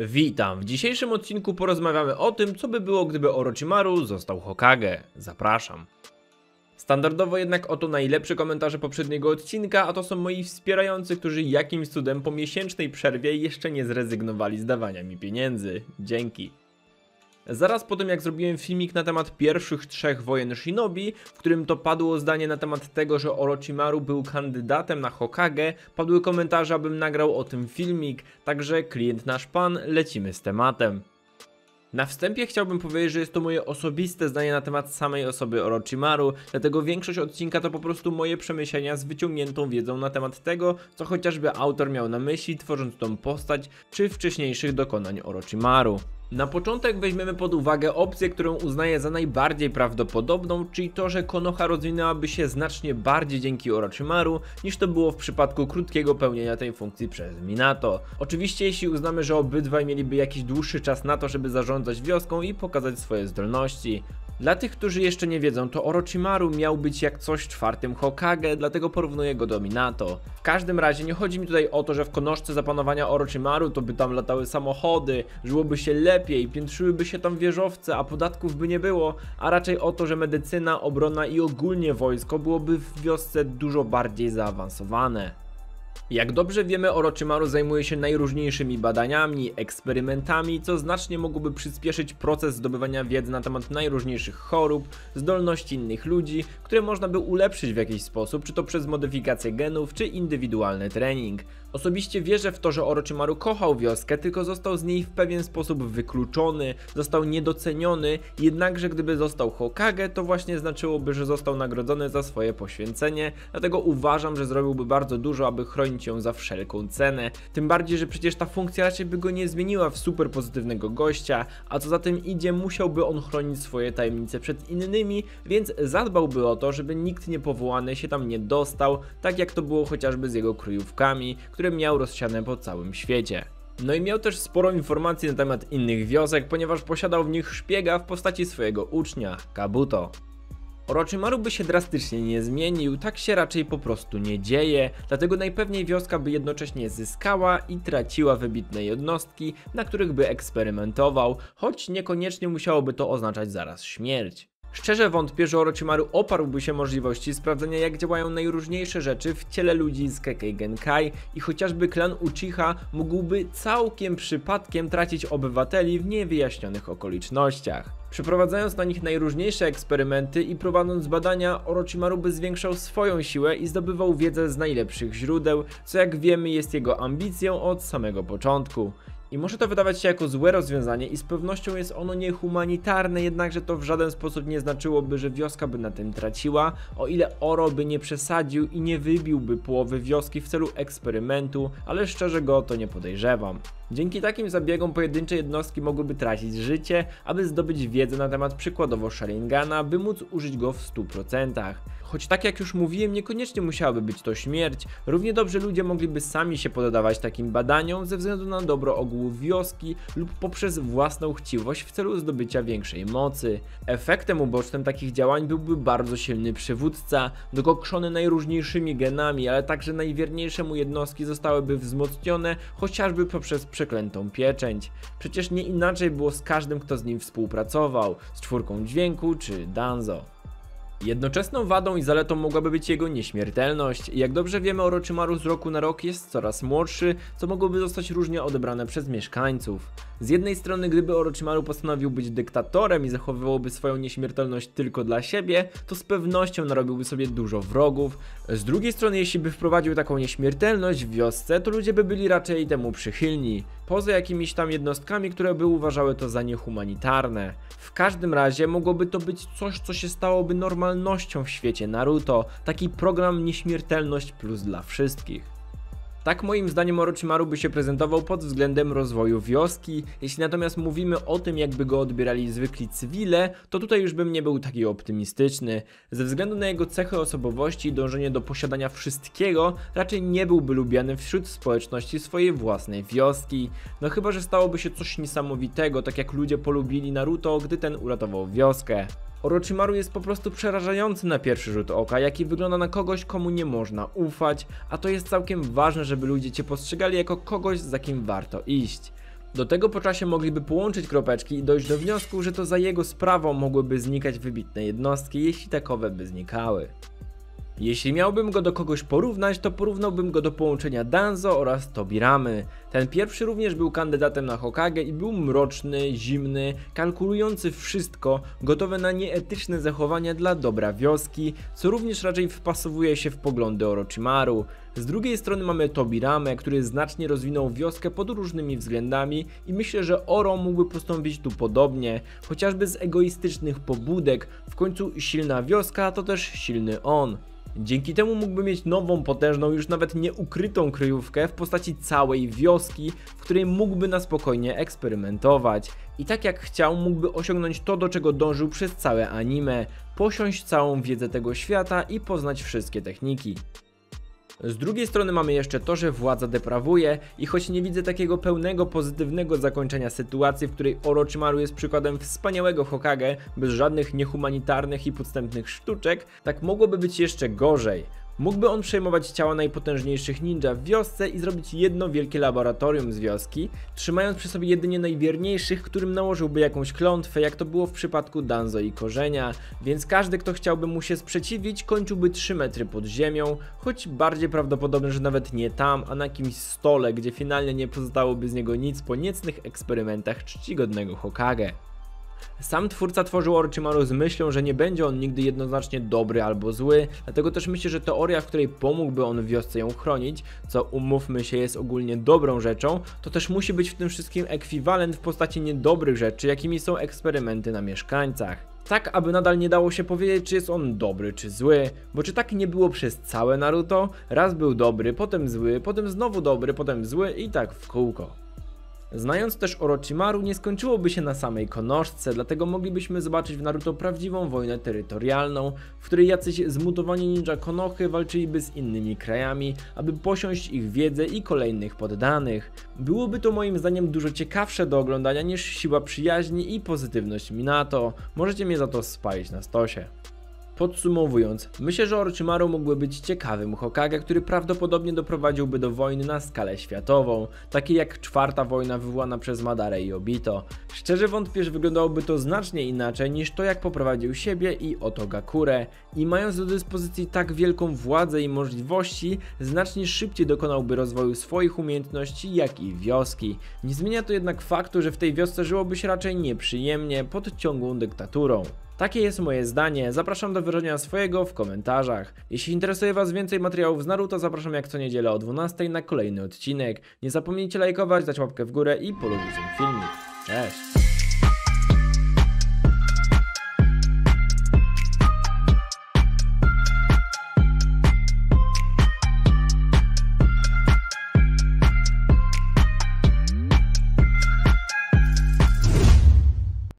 Witam, w dzisiejszym odcinku porozmawiamy o tym, co by było, gdyby Orochimaru został Hokage. Zapraszam. Standardowo jednak oto najlepsze komentarze poprzedniego odcinka, a to są moi wspierający, którzy jakimś cudem po miesięcznej przerwie jeszcze nie zrezygnowali z dawania mi pieniędzy. Dzięki. Zaraz po tym, jak zrobiłem filmik na temat pierwszych 3 wojen Shinobi, w którym to padło zdanie na temat tego, że Orochimaru był kandydatem na Hokage, padły komentarze, abym nagrał o tym filmik, także klient nasz pan, lecimy z tematem. Na wstępie chciałbym powiedzieć, że jest to moje osobiste zdanie na temat samej osoby Orochimaru, dlatego większość odcinka to po prostu moje przemyślenia z wyciągniętą wiedzą na temat tego, co chociażby autor miał na myśli, tworząc tą postać, czy wcześniejszych dokonań Orochimaru. Na początek weźmiemy pod uwagę opcję, którą uznaję za najbardziej prawdopodobną, czyli to, że Konoha rozwinęłaby się znacznie bardziej dzięki Orochimaru, niż to było w przypadku krótkiego pełnienia tej funkcji przez Minato. Oczywiście jeśli uznamy, że obydwaj mieliby jakiś dłuższy czas na to, żeby zarządzać wioską i pokazać swoje zdolności. Dla tych, którzy jeszcze nie wiedzą, to Orochimaru miał być jak coś 4. Hokage, dlatego porównuję go do Minato. W każdym razie nie chodzi mi tutaj o to, że w Konoszce zapanowania Orochimaru to by tam latały samochody, żyłoby się lepiej, piętrzyłyby się tam wieżowce, a podatków by nie było, a raczej o to, że medycyna, obrona i ogólnie wojsko byłoby w wiosce dużo bardziej zaawansowane. Jak dobrze wiemy, Orochimaru zajmuje się najróżniejszymi badaniami, eksperymentami, co znacznie mogłoby przyspieszyć proces zdobywania wiedzy na temat najróżniejszych chorób, zdolności innych ludzi, które można by ulepszyć w jakiś sposób, czy to przez modyfikację genów, czy indywidualny trening. Osobiście wierzę w to, że Orochimaru kochał wioskę, tylko został z niej w pewien sposób wykluczony, został niedoceniony, jednakże gdyby został Hokage, to właśnie znaczyłoby, że został nagrodzony za swoje poświęcenie, dlatego uważam, że zrobiłby bardzo dużo, aby chronić ją za wszelką cenę. Tym bardziej, że przecież ta funkcja raczej by go nie zmieniła w super pozytywnego gościa, a co za tym idzie, musiałby on chronić swoje tajemnice przed innymi, więc zadbałby o to, żeby nikt niepowołany się tam nie dostał, tak jak to było chociażby z jego kryjówkami, które miał rozsiane po całym świecie. No i miał też sporo informacji na temat innych wiosek, ponieważ posiadał w nich szpiega w postaci swojego ucznia, Kabuto. Orochimaru by się drastycznie nie zmienił, tak się raczej po prostu nie dzieje, dlatego najpewniej wioska by jednocześnie zyskała i traciła wybitne jednostki, na których by eksperymentował, choć niekoniecznie musiałoby to oznaczać zaraz śmierć. Szczerze wątpię, że Orochimaru oparłby się możliwości sprawdzenia, jak działają najróżniejsze rzeczy w ciele ludzi z Kekkei Genkai i chociażby klan Uchiha mógłby całkiem przypadkiem tracić obywateli w niewyjaśnionych okolicznościach. Przeprowadzając na nich najróżniejsze eksperymenty i prowadząc badania, Orochimaru by zwiększał swoją siłę i zdobywał wiedzę z najlepszych źródeł, co jak wiemy jest jego ambicją od samego początku. I może to wydawać się jako złe rozwiązanie i z pewnością jest ono niehumanitarne, jednakże to w żaden sposób nie znaczyłoby, że wioska by na tym traciła, o ile Oro by nie przesadził i nie wybiłby połowy wioski w celu eksperymentu, ale szczerze go o to nie podejrzewam. Dzięki takim zabiegom pojedyncze jednostki mogłyby tracić życie, aby zdobyć wiedzę na temat przykładowo Sharingana, by móc użyć go w 100%. Choć tak jak już mówiłem, niekoniecznie musiałaby być to śmierć, równie dobrze ludzie mogliby sami się poddawać takim badaniom ze względu na dobro ogółu wioski lub poprzez własną chciwość w celu zdobycia większej mocy. Efektem ubocznym takich działań byłby bardzo silny przywódca, dokokszony najróżniejszymi genami, ale także najwierniejsze mu jednostki zostałyby wzmocnione chociażby poprzez przeklętą pieczęć. Przecież nie inaczej było z każdym, kto z nim współpracował, z 4 dźwięku czy Danzo. Jednoczesną wadą i zaletą mogłaby być jego nieśmiertelność. Jak dobrze wiemy, Orochimaru z roku na rok jest coraz młodszy, co mogłoby zostać różnie odebrane przez mieszkańców. Z jednej strony, gdyby Orochimaru postanowił być dyktatorem i zachowywałoby swoją nieśmiertelność tylko dla siebie, to z pewnością narobiłby sobie dużo wrogów. Z drugiej strony, jeśli by wprowadził taką nieśmiertelność w wiosce, to ludzie by byli raczej temu przychylni. Poza jakimiś tam jednostkami, które by uważały to za niehumanitarne. W każdym razie mogłoby to być coś, co się stałoby normalnością w świecie Naruto, taki program nieśmiertelność plus dla wszystkich. Tak moim zdaniem Orochimaru by się prezentował pod względem rozwoju wioski. Jeśli natomiast mówimy o tym, jakby go odbierali zwykli cywile, to tutaj już bym nie był taki optymistyczny. Ze względu na jego cechy osobowości i dążenie do posiadania wszystkiego, raczej nie byłby lubiany wśród społeczności swojej własnej wioski. No chyba, że stałoby się coś niesamowitego, tak jak ludzie polubili Naruto, gdy ten uratował wioskę. Orochimaru jest po prostu przerażający na pierwszy rzut oka, jaki wygląda na kogoś, komu nie można ufać, a to jest całkiem ważne, żeby ludzie cię postrzegali jako kogoś, za kim warto iść. Do tego po czasie mogliby połączyć kropeczki i dojść do wniosku, że to za jego sprawą mogłyby znikać wybitne jednostki, jeśli takowe by znikały. Jeśli miałbym go do kogoś porównać, to porównałbym go do połączenia Danzo oraz Tobiramy. Ten pierwszy również był kandydatem na Hokage i był mroczny, zimny, kalkulujący wszystko, gotowy na nieetyczne zachowania dla dobra wioski, co również raczej wpasowuje się w poglądy Orochimaru. Z drugiej strony mamy Tobiramę, który znacznie rozwinął wioskę pod różnymi względami i myślę, że Oro mógłby postąpić tu podobnie, chociażby z egoistycznych pobudek, w końcu silna wioska to też silny on. Dzięki temu mógłby mieć nową, potężną, już nawet nieukrytą kryjówkę w postaci całej wioski, w której mógłby na spokojnie eksperymentować. I tak jak chciał, mógłby osiągnąć to, do czego dążył przez całe anime, posiąść całą wiedzę tego świata i poznać wszystkie techniki. Z drugiej strony mamy jeszcze to, że władza deprawuje i choć nie widzę takiego pełnego pozytywnego zakończenia sytuacji, w której Orochimaru jest przykładem wspaniałego Hokage, bez żadnych niehumanitarnych i podstępnych sztuczek, tak mogłoby być jeszcze gorzej. Mógłby on przejmować ciała najpotężniejszych ninja w wiosce i zrobić jedno wielkie laboratorium z wioski, trzymając przy sobie jedynie najwierniejszych, którym nałożyłby jakąś klątwę, jak to było w przypadku Danzo i Korzenia, więc każdy, kto chciałby mu się sprzeciwić, kończyłby 3 metry pod ziemią, choć bardziej prawdopodobne, że nawet nie tam, a na jakimś stole, gdzie finalnie nie pozostałoby z niego nic po niecnych eksperymentach czcigodnego Hokage. Sam twórca tworzył Orochimaru z myślą, że nie będzie on nigdy jednoznacznie dobry albo zły, dlatego też myślę, że teoria, w której pomógłby on wiosce ją chronić, co umówmy się jest ogólnie dobrą rzeczą, to też musi być w tym wszystkim ekwiwalent w postaci niedobrych rzeczy, jakimi są eksperymenty na mieszkańcach. Tak, aby nadal nie dało się powiedzieć, czy jest on dobry, czy zły, bo czy tak nie było przez całe Naruto? Raz był dobry, potem zły, potem znowu dobry, potem zły i tak w kółko. Znając też Orochimaru, nie skończyłoby się na samej Konoszce, dlatego moglibyśmy zobaczyć w Naruto prawdziwą wojnę terytorialną, w której jacyś zmutowani ninja Konochy walczyliby z innymi krajami, aby posiąść ich wiedzę i kolejnych poddanych. Byłoby to moim zdaniem dużo ciekawsze do oglądania niż siła przyjaźni i pozytywność Minato. Możecie mnie za to spalić na stosie. Podsumowując, myślę, że Orochimaru mógłby być ciekawym Hokage, który prawdopodobnie doprowadziłby do wojny na skalę światową, takiej jak 4. wojna wywołana przez Madarę i Obito. Szczerze wątpię, że wyglądałoby to znacznie inaczej niż to, jak poprowadził siebie i Otogakurę. I mając do dyspozycji tak wielką władzę i możliwości, znacznie szybciej dokonałby rozwoju swoich umiejętności, jak i wioski. Nie zmienia to jednak faktu, że w tej wiosce żyłoby się raczej nieprzyjemnie pod ciągłą dyktaturą. Takie jest moje zdanie, zapraszam do wyrażenia swojego w komentarzach. Jeśli interesuje Was więcej materiałów z Naruto, zapraszam jak co niedzielę o 12 na kolejny odcinek. Nie zapomnijcie lajkować, dać łapkę w górę i polubić ten filmik. Cześć!